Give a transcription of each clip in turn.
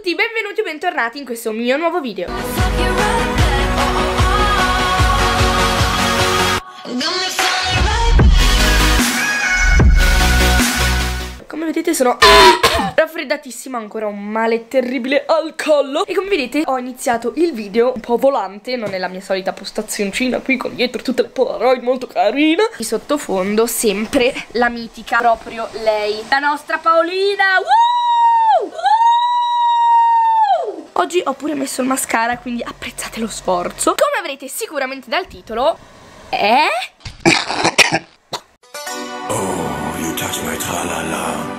tutti, benvenuti o bentornati in questo mio nuovo video. Come vedete sono raffreddatissima, ancora un male terribile al collo. E come vedete ho iniziato il video un po' volante, non è la mia solita postazioncina qui con dietro tutte le Polaroid molto carina. Di sottofondo sempre la mitica, proprio lei, la nostra Paolina. Woo! Woo! Oggi ho pure messo il mascara, quindi apprezzate lo sforzo. Come avrete sicuramente dal titolo Oh, you touch my tra-la-la.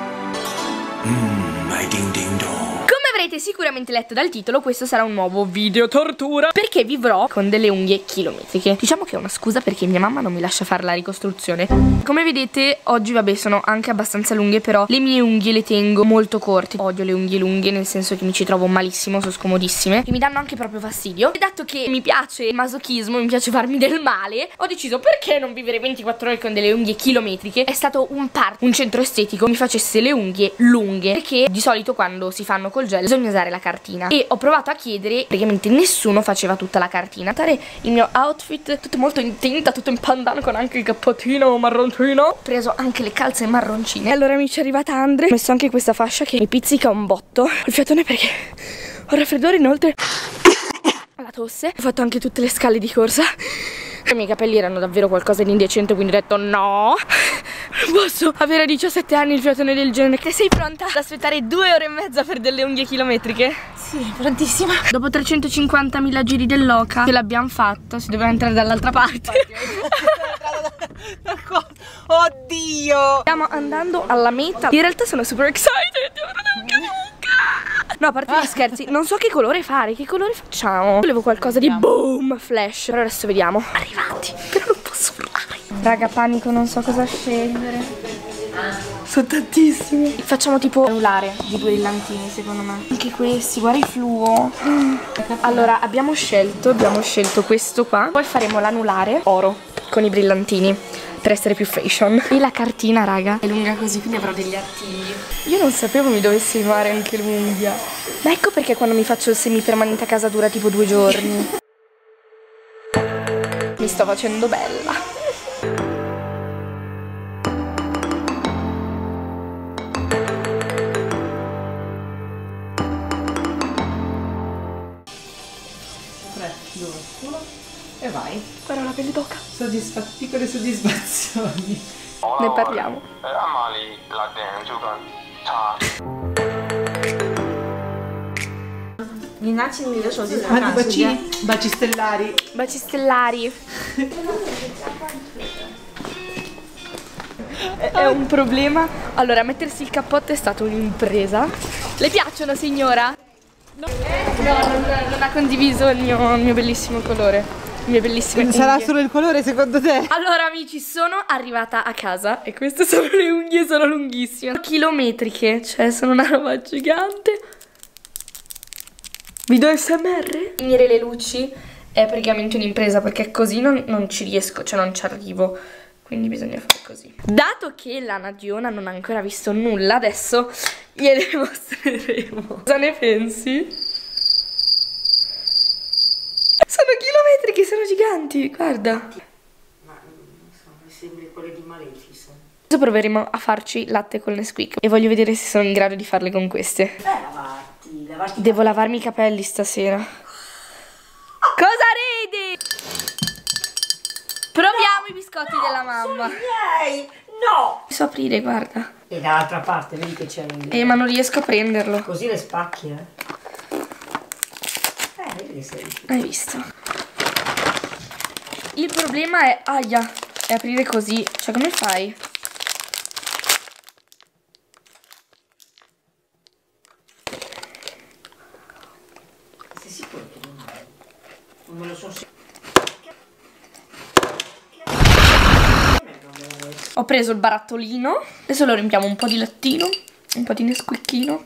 My ding-ding-dong. Come avrete sicuramente letto dal titolo, questo sarà un nuovo video tortura, perché vivrò con delle unghie chilometriche. Diciamo che è una scusa perché mia mamma non mi lascia fare la ricostruzione. Come vedete oggi vabbè sono anche abbastanza lunghe, però le mie unghie le tengo molto corte. Odio le unghie lunghe, nel senso che mi ci trovo malissimo, sono scomodissime e mi danno anche proprio fastidio. E dato che mi piace il masochismo, mi piace farmi del male, ho deciso perché non vivere 24 ore con delle unghie chilometriche. È stato un centro estetico mi facesse le unghie lunghe, perché di solito quando si fanno col gel bisogna usare la cartina, e ho provato a chiedere, praticamente nessuno faceva tutta la cartina. Notare il mio outfit tutto molto in tinta, tutto in pandana, con anche il cappottino marroncino. Ho preso anche le calze marroncine. E allora amici è arrivata Andre, ho messo anche questa fascia che mi pizzica un botto. Il fiatone perché ho raffreddore, inoltre la tosse. Ho fatto anche tutte le scale di corsa. I miei capelli erano davvero qualcosa di indecente, quindi ho detto no, non posso avere a 17 anni il fiatone del genere. Te sei pronta ad aspettare 2 ore e mezza per delle unghie chilometriche? Sì, prontissima. Dopo 350.000 giri dell'oca ce l'abbiamo fatta, si doveva entrare dall'altra parte. Oddio! Stiamo andando alla meta. In realtà sono super excited. No, a parte gli scherzi, non so che colore fare, che colore facciamo? Volevo qualcosa di boom, flash. Però adesso vediamo. Arrivati, però non posso urlare. Raga, panico, non so cosa scegliere. Sono tantissimi. Facciamo tipo anulare di brillantini, secondo me. Anche questi, guarda i fluo. Allora, abbiamo scelto questo qua. Poi faremo l'anulare oro con i brillantini, per essere più fashion. E la cartina, raga, è lunga così, quindi avrò degli artigli. Io non sapevo mi dovessi limare anche l'unghia. Ma ecco perché quando mi faccio il semipermanente a casa dura tipo 2 giorni. Mi sto facendo bella. E vai. Guarda la pelle d'oca. Piccole soddisfazioni. Ne parliamo. Baci stellari. Baci stellari. È un problema. Allora, mettersi il cappotto è stata un'impresa. Le piacciono, signora? No, non ha condiviso il mio bellissimo colore. Mie bellissime unghie. Sarà solo il colore secondo te? Allora amici, sono arrivata a casa e queste sono le unghie, sono lunghissime, chilometriche, cioè sono una roba gigante. Video SMR? Finire le luci è praticamente un'impresa, perché così non ci riesco, cioè non ci arrivo, quindi bisogna fare così. Dato che la Nadiona non ha ancora visto nulla, adesso gliele mostreremo. Cosa ne pensi? Sono chilometriche, sono giganti, guarda. Ma sono sembri quelle di Maleficent. Adesso proveremo a farci latte col Nesquik e voglio vedere se sono in grado di farle con queste. Lavarti. Devo lavarmi i capelli stasera. Cosa ridi? Proviamo i biscotti della mamma. Miei! No! So aprire, guarda. E dall'altra parte, vedi che c'è un... Ma non riesco a prenderlo. Così le spacchi, vedi che sei. Hai visto? Il problema è... Aia, è aprire così. Cioè, come fai? Sei sicuro che non me lo so sicuro. Ho preso il barattolino. Adesso lo riempiamo un po' di lattino, un po' di Nesquikino.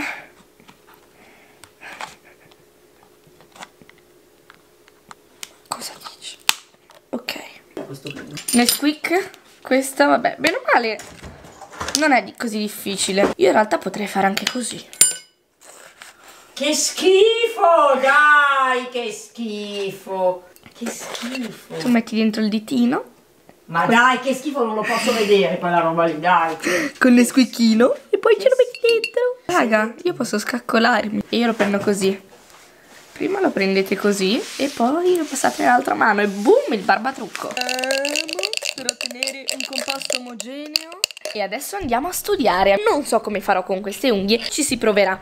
Cosa dici? Ok. Nesquik. Questa, vabbè, bene o male non è così difficile. Io in realtà potrei fare anche così. Che schifo, dai, che schifo. Che schifo. Tu metti dentro il ditino. Ma dai, che schifo, non lo posso vedere quella roba lì, dai. Con l'esquicchino. E poi ce lo metti dentro. Raga, io posso scaccolarmi. E io lo prendo così. Prima lo prendete così e poi lo passate nell'altra mano e boom, il barbatrucco. Per ottenere un compasto omogeneo. E adesso andiamo a studiare. Non so come farò con queste unghie, ci si proverà.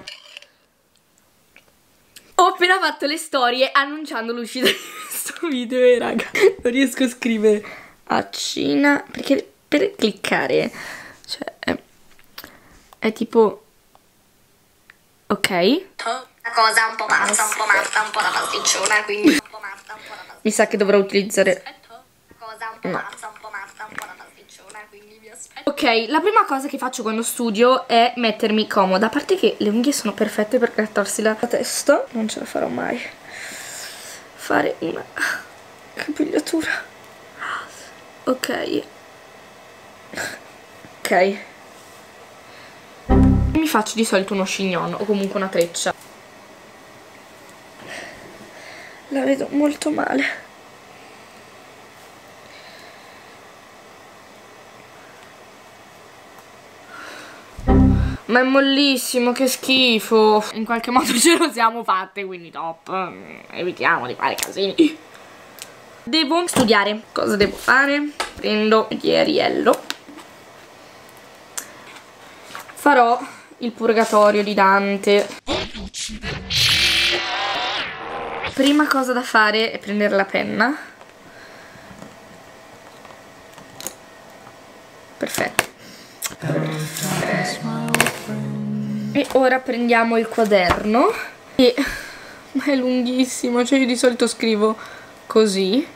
Ho appena fatto le storie annunciando l'uscita di questo video e raga, non riesco a scrivere a Cina perché per cliccare, cioè è tipo ok. Una cosa un po' matta, un po' da pasticciona, quindi un po' matta, un po' da pasticciona. Mi sa che dovrò utilizzare Una cosa un po' matta, un po' matta, un po' da pasticciona, quindi mi aspetto. ok, la prima cosa che faccio quando studio è mettermi comoda. A parte che le unghie sono perfette per grattarsi la testa. Non ce la farò mai fare una capigliatura. Ok. Ok. Mi faccio di solito uno chignon o comunque una treccia. La vedo molto male. Ma è mollissimo, che schifo. In qualche modo ce lo siamo fatte, quindi top. Evitiamo di fare casini. Devo studiare. Cosa devo fare? Prendo il Ariello. Farò il Purgatorio di Dante. Prima cosa da fare è prendere la penna. Perfetto. E ora prendiamo il quaderno. E ma è lunghissimo, cioè io di solito scrivo così.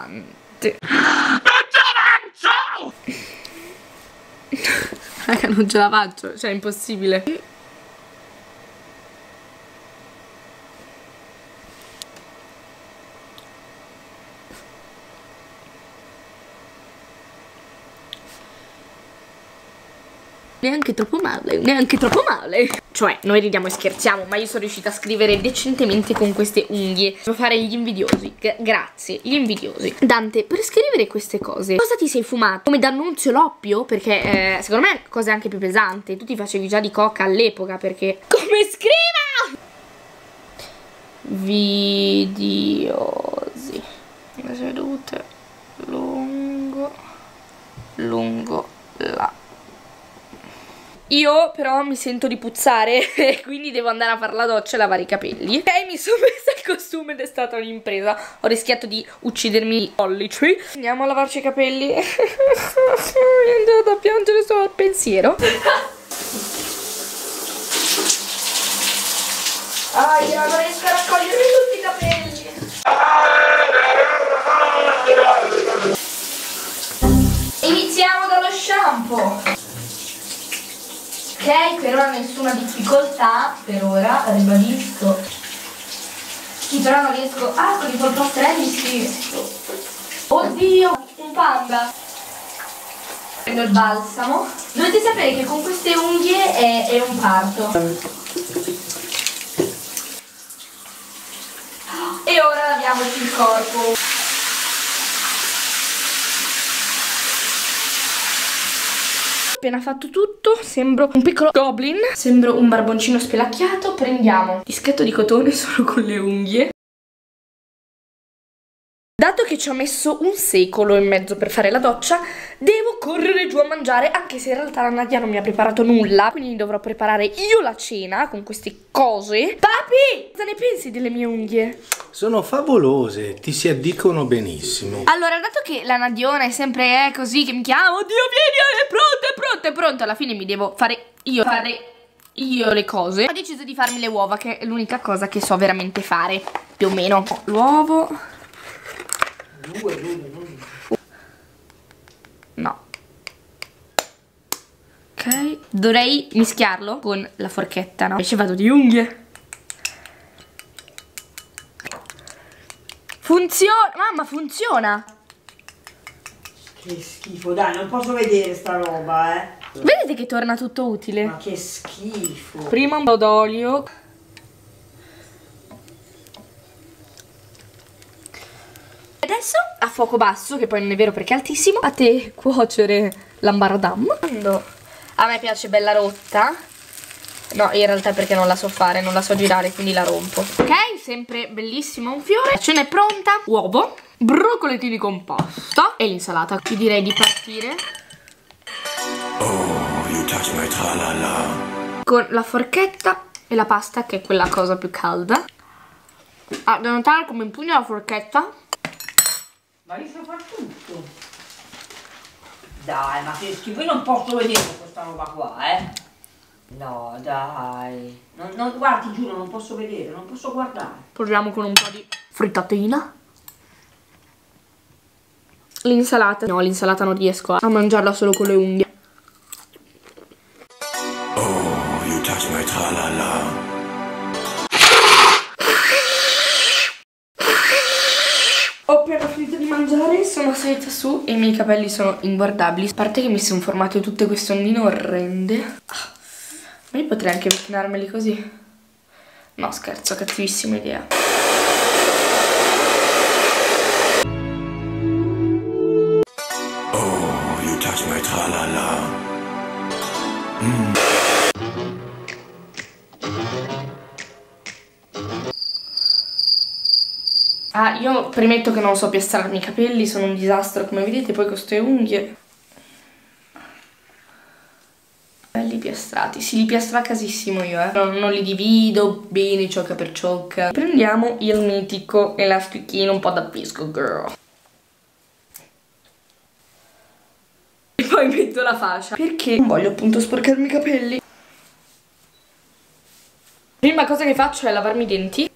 Raga, non ce la faccio, cioè è impossibile. Neanche troppo male, neanche troppo male. Cioè, noi ridiamo e scherziamo, ma io sono riuscita a scrivere decentemente con queste unghie. Devo fare gli invidiosi, grazie, gli invidiosi. Dante, per scrivere queste cose, cosa ti sei fumato? Come D'Annunzio l'oppio? Perché, secondo me, cose anche più pesanti. Tu ti facevi già di coca all'epoca, perché... Come scriva? Vidiosi. Sedute lungo la... Io però mi sento di puzzare e quindi devo andare a fare la doccia e lavare i capelli. Ok, mi sono messa il costume ed è stata un'impresa. Ho rischiato di uccidermi i pollici. Andiamo a lavarci i capelli. Mi è andata a piangere solo al pensiero. Aia, non riesco a raccogliere tutti i capelli. Iniziamo dallo shampoo. Ok, per ora nessuna difficoltà, per ora, ribadisco. Sì, però non riesco... Ah, con i polpastrelli sì. Oddio, un panda. Prendo il balsamo. Dovete sapere che con queste unghie è un parto. E ora laviamoci il corpo. Appena fatto tutto, sembro un piccolo goblin, sembro un barboncino spelacchiato. Prendiamo dischetto di cotone solo con le unghie. Dato che ci ho messo un secolo e mezzo per fare la doccia, devo correre giù a mangiare, anche se in realtà la Nadia non mi ha preparato nulla, quindi dovrò preparare io la cena con queste cose. Papi, cosa ne pensi delle mie unghie? Sono favolose, ti si addicono benissimo. Allora, dato che la Nadiona è sempre così che mi chiama, oddio vieni, è pronto, è pronto, è pronto, alla fine mi devo fare io le cose. Ho deciso di farmi le uova, che è l'unica cosa che so veramente fare, più o meno. L'uovo... No. Ok, dovrei mischiarlo con la forchetta, no? Invece vado di unghie. Funziona, mamma, funziona. Che schifo, dai, non posso vedere sta roba, Vedete che torna tutto utile? Ma che schifo. Prima un po' d'olio. Adesso a fuoco basso, che poi non è vero perché è altissimo, fate cuocere l'ambaradam. Quando a me piace bella rotta, no, in realtà è perché non la so fare, non la so girare, quindi la rompo. Ok, sempre bellissimo un fiore. La cena è pronta. Uovo, broccolettini con pasta e l'insalata. Io direi di partire con la forchetta e la pasta, che è quella cosa più calda. Ah, da notare come impugna la forchetta. Ma io so fare tutto. Dai, ma che schifo, io non posso vedere questa roba qua, No, dai. Guarda, ti giuro, non posso vedere, non posso guardare. Proviamo con un po' di frittatina. L'insalata. No, l'insalata non riesco a mangiarla solo con le unghie. Oh, you touch my tra-la-la. Ho appena finito di mangiare, sono salita su e i miei capelli sono inguardabili. A parte che mi sono formate tutte queste ondine orrende. Ma io potrei anche pettinarmeli così. No, scherzo, cattivissima idea. Oh, you touch my tra-la-la. Ah, io premetto che non so piastrarmi i capelli, sono un disastro come vedete, poi con queste unghie. Belli piastrati, si li piastra a casissimo io, non li divido bene ciocca per ciocca. Prendiamo il mitico elastichino un po' da pisco girl. E poi metto la fascia, perché non voglio appunto sporcarmi i capelli. Prima cosa che faccio è lavarmi i denti.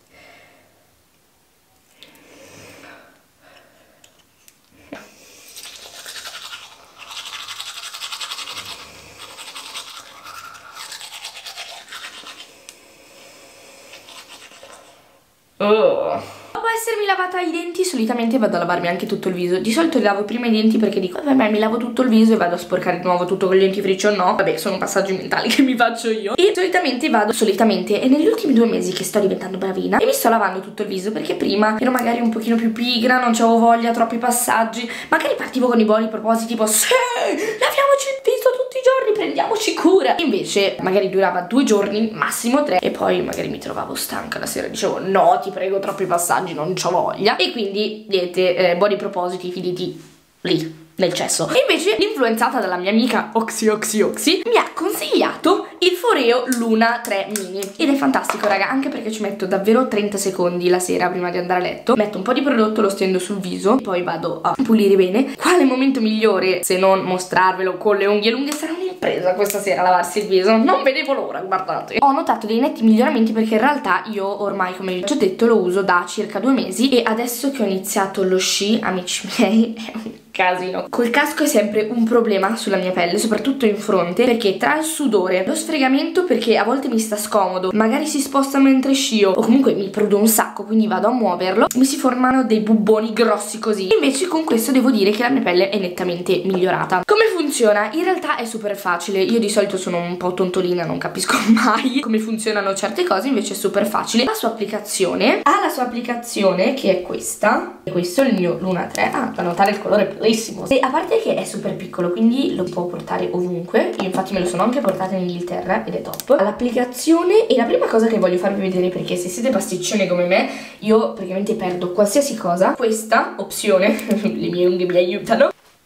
Dopo essermi lavata i denti, solitamente vado a lavarmi anche tutto il viso. Di solito lavo prima i denti perché dico vabbè, mi lavo tutto il viso e vado a sporcare di nuovo tutto con il dentifricio. No, vabbè, sono passaggi mentali che mi faccio io. E solitamente e negli ultimi 2 mesi che sto diventando bravina e mi sto lavando tutto il viso, perché prima ero magari un pochino più pigra, non c'avevo voglia, troppi passaggi. Magari partivo con i buoni propositi tipo sì, laviamoci il viso tutti i giorni, prendiamoci cura. Invece magari durava 2 giorni, massimo 3, e poi magari mi trovavo stanca la sera, dicevo no, ti prego, troppi passaggi, non c'ho voglia. E quindi niente, buoni propositi finiti lì nel cesso. E invece, influenzata dalla mia amica Oxy mi ha consigliato il Foreo Luna 3 Mini ed è fantastico, raga, anche perché ci metto davvero 30 secondi la sera prima di andare a letto, metto un po' di prodotto, lo stendo sul viso, poi vado a pulire bene. Quale momento migliore se non mostrarvelo con le unghie lunghe? Sarà un'impresa questa sera lavarsi il viso, non vedevo l'ora, guardate. Ho notato dei netti miglioramenti perché in realtà io ormai, come vi ho già detto, lo uso da circa 2 mesi e adesso che ho iniziato lo sci, amici miei, è un casino. Col casco è sempre un problema sulla mia pelle, soprattutto in fronte, perché tra il sudore, lo sfregamento perché a volte mi sta scomodo, magari si sposta mentre scio o comunque mi prudo un sacco, quindi vado a muoverlo, mi si formano dei bubboni grossi così. Invece con questo devo dire che la mia pelle è nettamente migliorata. Come funziona? In realtà è super facile. Io di solito sono un po' tontolina, non capisco mai come funzionano certe cose, invece è super facile. La sua applicazione ha la sua applicazione che è questa, e questo è il mio Luna 3. Da notare il colore è bellissimo, e a parte che è super piccolo, quindi lo può portare ovunque. Io infatti me lo sono anche portata in Inghilterra ed è top. L'applicazione, e la prima cosa che voglio farvi vedere, perché se siete pasticcione come me, io praticamente perdo qualsiasi cosa, questa opzione le mie unghie mi aiutano.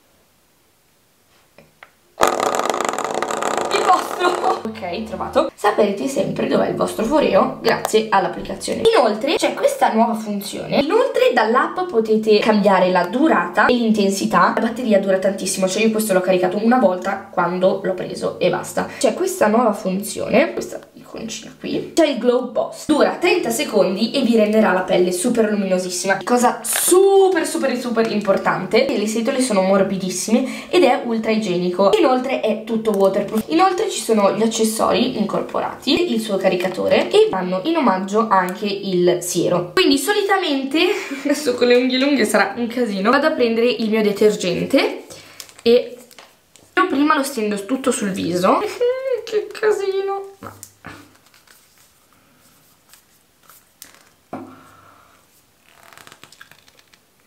Ok, trovato. Saprete sempre dov'è il vostro foreo grazie all'applicazione. Inoltre c'è questa nuova funzione. Inoltre dall'app potete cambiare la durata e l'intensità. La batteria dura tantissimo, cioè io questo l'ho caricato una volta quando l'ho preso e basta. C'è questa nuova funzione, questa iconcina qui, c'è il Glow Boss, dura 30 secondi e vi renderà la pelle super luminosissima. Cosa super importante, le setole sono morbidissime ed è ultra igienico. Inoltre è tutto waterproof. Inoltre ci sono gli accessori incorporati, il suo caricatore, e vanno in omaggio anche il siero. Quindi solitamente, adesso con le unghie lunghe sarà un casino, vado a prendere il mio detergente e io prima lo stendo tutto sul viso. Che casino. No.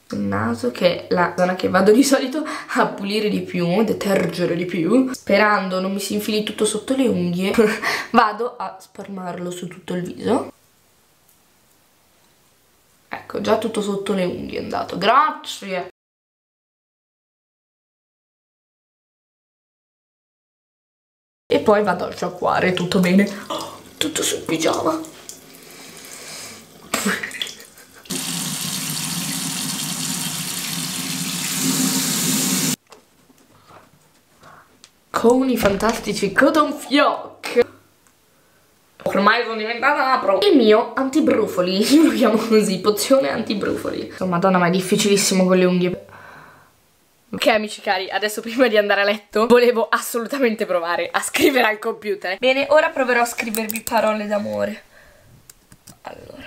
il naso, che è la zona che vado di solito a pulire di più, detergere di più, sperando non mi si infili tutto sotto le unghie. Vado a spalmarlo su tutto il viso. Ecco, già tutto sotto le unghie è andato, grazie. E poi vado a sciacquare, tutto bene. Oh, tutto sul pigiama. Coni fantastici cotton fioc. Ormai sono diventata una pro. Il mio antibrufoli, io lo chiamo così, pozione antibrufoli. Oh madonna, ma è difficilissimo con le unghie. Ok amici cari, adesso prima di andare a letto volevo assolutamente provare a scrivere al computer. Bene, ora proverò a scrivervi parole d'amore. Allora.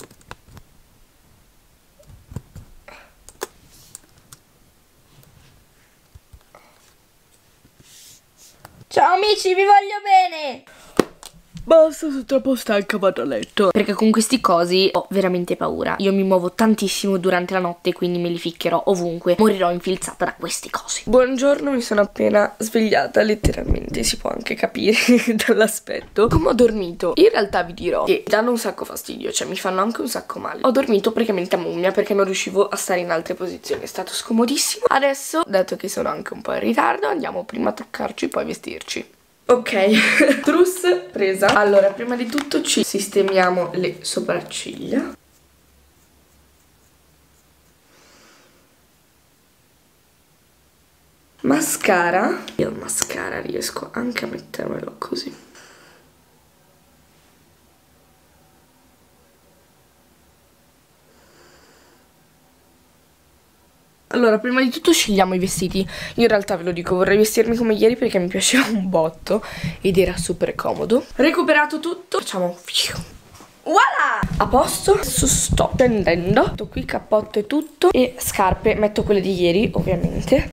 Ciao amici, vi voglio bene! Basta, sono troppo stanca, vado a letto. Perché con questi cosi ho veramente paura. Io mi muovo tantissimo durante la notte, quindi me li ficcherò ovunque. Morirò infilzata da questi cosi. Buongiorno, mi sono appena svegliata, letteralmente, si può anche capire dall'aspetto. Come ho dormito? In realtà vi dirò che danno un sacco fastidio, cioè mi fanno anche un sacco male. Ho dormito praticamente a mummia perché non riuscivo a stare in altre posizioni. È stato scomodissimo. Adesso, dato che sono anche un po' in ritardo, andiamo prima a truccarci, poi vestirci. Ok, trousse presa. Allora, prima di tutto ci sistemiamo le sopracciglia. Mascara. Io il mascara riesco anche a mettermelo così. Allora, prima di tutto scegliamo i vestiti. Io in realtà ve lo dico, vorrei vestirmi come ieri perché mi piaceva un botto ed era super comodo. Recuperato tutto, facciamo voilà! A posto. Adesso sto prendendo tutto qui, cappotto e tutto. E scarpe, metto quelle di ieri ovviamente.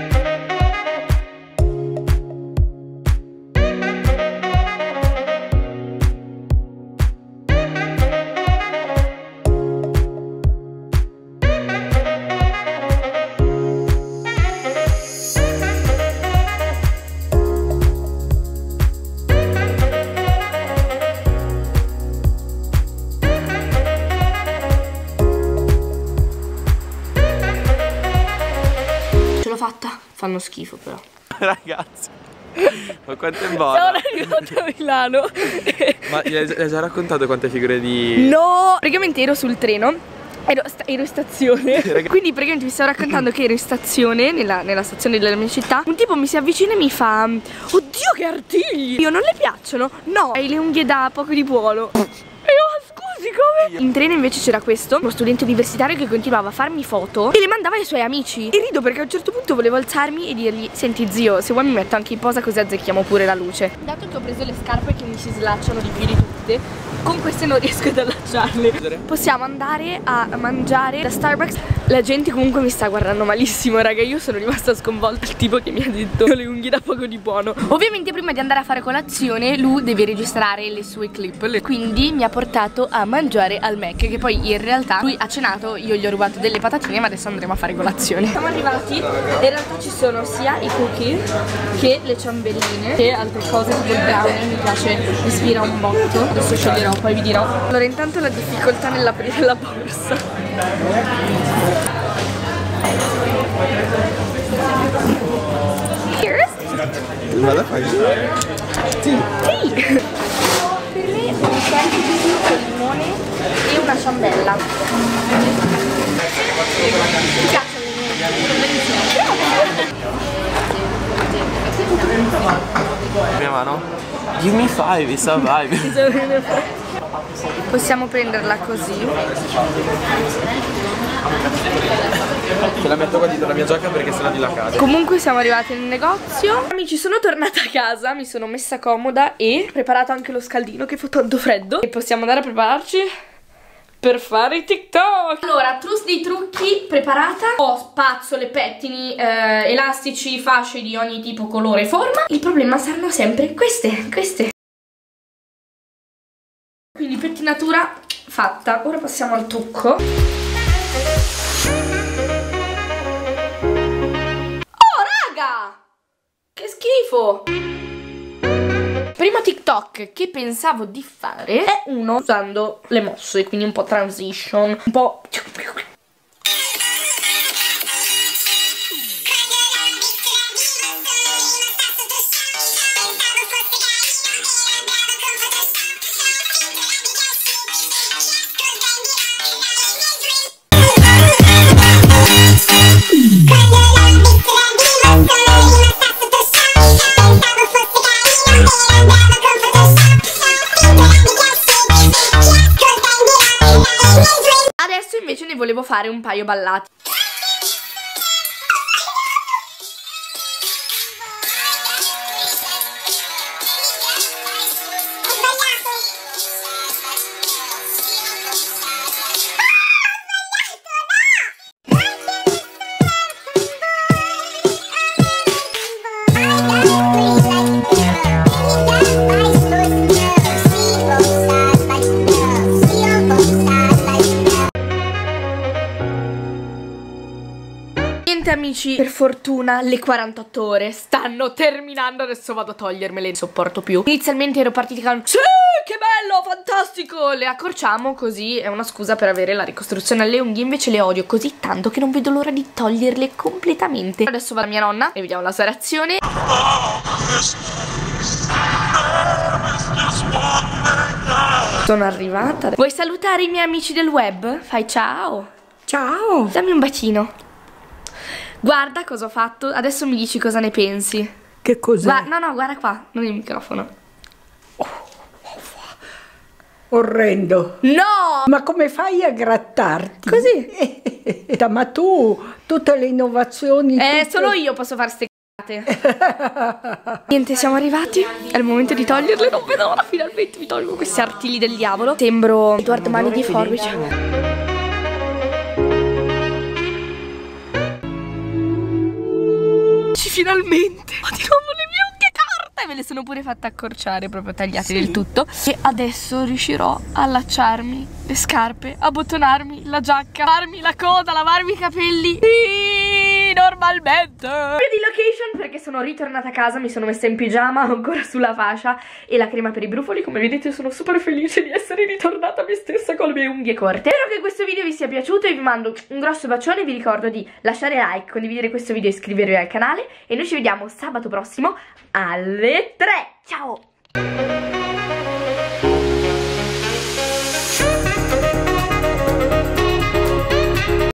Fatta, fanno schifo però. Ragazzi, ma quanto è buono. Sono arrivata a Milano. Ma gli hai già raccontato quante figure di... No, praticamente ero sul treno. Ero in stazione. Quindi praticamente vi stavo raccontando che ero in stazione, nella stazione della mia città. Un tipo mi si avvicina e mi fa: oddio che artigli! Io non le piacciono? No, hai le unghie da poco di buono. E io scusi come? In treno invece c'era questo, uno studente universitario che continuava a farmi foto e le mandava ai suoi amici. E rido perché a un certo punto volevo alzarmi e dirgli: senti zio, se vuoi mi metto anche in posa così azzecchiamo pure la luce. Dato che ho preso le scarpe che mi si slacciano di più di tutte, con queste non riesco ad allacciarle. Possiamo andare a mangiare da Starbucks. La gente comunque mi sta guardando malissimo, raga. Io sono rimasta sconvolta. Il tipo che mi ha detto: ho le unghie da poco di buono. Ovviamente prima di andare a fare colazione lui deve registrare le sue clip, quindi mi ha portato a mangiare al Mac, che poi in realtà lui ha cenato, io gli ho rubato delle patatine, ma adesso andremo a fare colazione. Siamo arrivati, in realtà ci sono sia i cookie che le ciambelline che altre cose tipo il brownie, mi piace, mi ispira un botto. Adesso sceglierò, poi vi dirò. Allora intanto la difficoltà nell'aprire la borsa. Cheers! Vado a fare? Sì. Sì! Per me un semplice con limone e una ciambella. Mi piacciono le mie. Mia mano? Give me 5, it's a vibe. Possiamo prenderla così. Ce la metto qua dietro la mia giacca perché sennò di là cade. Comunque siamo arrivati nel negozio. Amici, sono tornata a casa, mi sono messa comoda e ho preparato anche lo scaldino che fa tanto freddo. E possiamo andare a prepararci per fare i TikTok. Allora, trousse dei trucchi preparata. Ho spazzole, pettini, elastici, fasce di ogni tipo, colore e forma. Il problema saranno sempre queste. Quindi pettinatura fatta. Ora passiamo al trucco. raga! Che schifo! Primo TikTok che pensavo di fare è uno usando le mosse, quindi un po' transition, un po'... Adesso invece ne volevo fare un paio ballati. Amici, per fortuna le 48 ore stanno terminando, adesso vado a togliermele, non sopporto più. Inizialmente ero partita con sì, che bello, fantastico, le accorciamo così è una scusa per avere la ricostruzione alle unghie, invece le odio così tanto che non vedo l'ora di toglierle completamente. Adesso va da mia nonna e vediamo la sua reazione. Sono arrivata. Vuoi salutare i miei amici del web? Fai ciao. Ciao. Dammi un bacino. Guarda cosa ho fatto, adesso mi dici cosa ne pensi. Che cos'è? No, no, guarda qua, non il microfono. Orrendo. No! Ma come fai a grattarti? Così. Ma tu, tutte le innovazioni... Solo io posso fare ste cagate. Niente, siamo arrivati. È il momento di toglierle, non vedo l'ora, finalmente mi tolgo questi artigli del diavolo. Sembro Edward Mani di Forbice. Finalmente ho di nuovo le mie unghie corte, me le sono pure fatte accorciare, proprio tagliate del tutto. E adesso riuscirò a allacciarmi le scarpe, a bottonarmi la giacca, farmi la coda, lavarmi i capelli normalmente. Di location perché sono ritornata a casa, mi sono messa in pigiama, ho ancora sulla fascia e la crema per i brufoli. Come vedete sono super felice di essere ritornata a me stessa con le mie unghie corte. Spero che questo video vi sia piaciuto e vi mando un grosso bacione. Vi ricordo di lasciare like, condividere questo video e iscrivervi al canale e noi ci vediamo sabato prossimo alle 3. Ciao!